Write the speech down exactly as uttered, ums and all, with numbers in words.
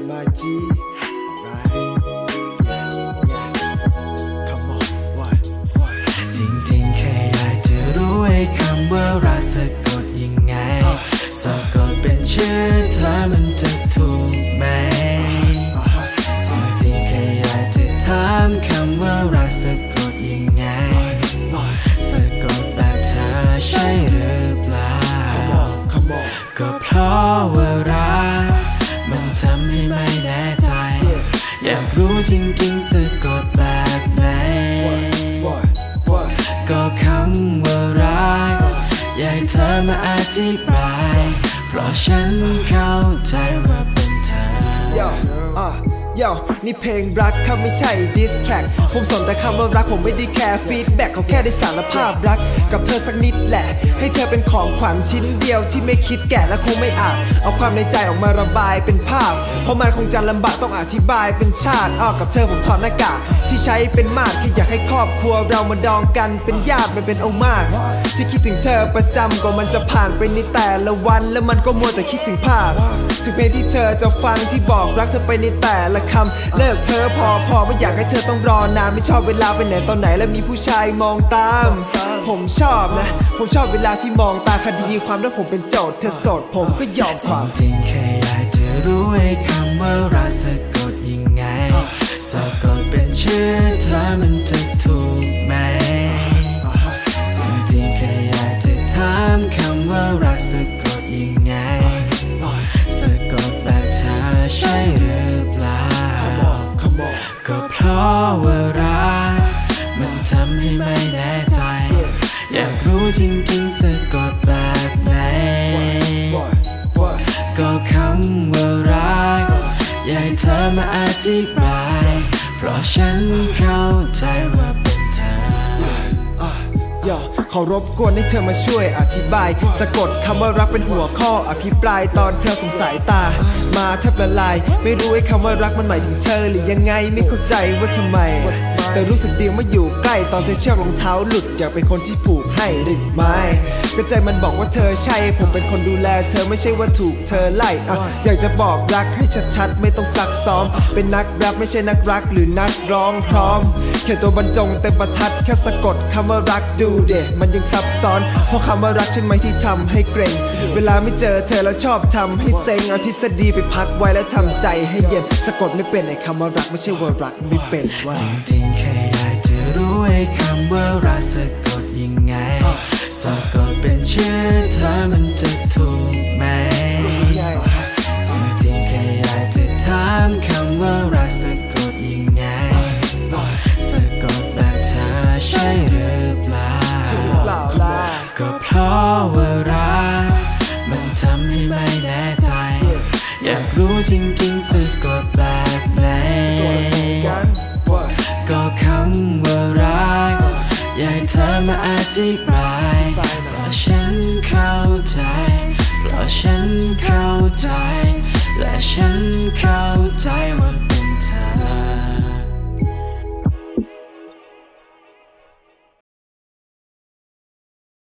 my G alright yeah yeah come on what what จริงๆแค่อยากจะรู้ไอ้คำว่ารักสะกดยังไงสะกดเป็นชื่อเธอมันจะถูกไหมจริงๆแค่อยากจะถามคำว่ารักสะกดยังไงสะกดแบบเธอใช่หรือเปล่าก็เพราะว่ารักมันทำให้ไม่แน่ใจอยากรู้จริงๆสะกดแบบไหนก็คำว่ารักอยากเธอมาอธิบายเพราะฉันเข้าใจว่าเป็นเธอ Yo อ่ะ Yo นี่เพลงรักเขาไม่ใช่ดิสแทร็กผมสนแต่คำว่ารักผมไม่ได้แคร์ฟีดแบ็กเขาแค่ได้สารภาพรักกับเธอสักนิดแหละให้เธอเป็นของขวัญชิ้นเดียวที่ไม่คิดแกะและคงไม่อาจเอาความในใจออกมาระบายเป็นภาพเพราะมันคงจะลำบากต้องอธิบายเป็นชาติอ้อกับเธอผมถอดหน้ากากที่ใช้เป็นมาดแค่อยากให้ครอบครัวเรามาดองกันเป็นญาติมันเป็นเอามากที่คิดถึงเธอประจำก็มันจะผ่านไปในแต่ละวันแล้วมันก็มัวแต่คิดถึงภาพถึงเพลงที่เธอจะฟังที่บอกรักเธอไปในแต่ละคำเลิกเพ้อพอพอไม่อยากให้เธอต้องรอนานไม่ชอบเวลาไปไหนตอนไหนแล้วมีผู้ชายมองตามผมชอบนะผมชอบเวลาที่มองตาคดีความแล้วผมเป็นโจทย์เธอโสดผมก็ยอมความจริงๆแค่อยากจะรู้ไอ้คำว่ารักสะกดยังไงสะกดเป็นชื่อเธอมันจะถูกไหมจริงๆแค่อยากจะถามคำว่ารักสะกดยังไงสะกดแบบเธอใช่หรือเปล่าก็เพราะว่ารักมันทำให้ไม่แน่ใจอยากรู้จริงๆสะกดแบบไหนก็คำว่ารักอยากเธอมาอธิบายเพราะฉันเข้าใจว่าเป็นเธอขอรบกวนให้เธอมาช่วยอธิบายสะกดคำว่ารักเป็นหัวข้ออภิปรายตอนเธอสงสัยตามาแทบละลายไม่รู้ไอ้คำว่ารักมันหมายถึงเธอหรือยังไงไม่เข้าใจว่าทำไมแต่รู้สึกดีเมื่ออยู่ใกล้ตอนเธอเชือกรองเท้าหลุดอยากเป็นคนที่ผูกให้ได้ไหมก็ใจมันบอกว่าเธอใช่ผมเป็นคนดูแลเธอไม่ใช่ว่าถูกเธอไล่อ่ะอยากจะบอกรักให้ชัดๆไม่ต้องซักซ้อมเป็นนักแรปไม่ใช่นักรักหรือนักร้องพร้อมเขียนตัวบรรจงเต็มประทัดแค่สะกดคำว่ารักดูเด็มันยังซับซ้อนเพราะคำว่ารักใช่ไหมที่ทำให้เกรงเวลาไม่เจอเธอแล้วชอบทำให้เซ็งเอาทฤษฎีไปพักไว้แล้วทำใจให้เย็นสะกดไม่เป็นไอ้คำว่ารักไม่ใช่ว่ารักไม่เป็นว่าจริงๆแค่อยากจะรู้ไอ้คำว่ารักสะกดยังไงสะกดเป็นชื่อเธอมันจะถูกไหมจริงๆแค่อยากจะถามคำว่ารักสะกดยังไงสะกดแบบเธอใช่หรือเปล่าก็เพราะว่ารักมันทำให้ไม่แน่ใจอยากรู้จริงๆสะกดแบบไหนก็คำว่ารักอยากเธอมาอธิบายเพราะฉันเข้าใจเพราะฉันเข้าใจและฉันเข้าใจว่า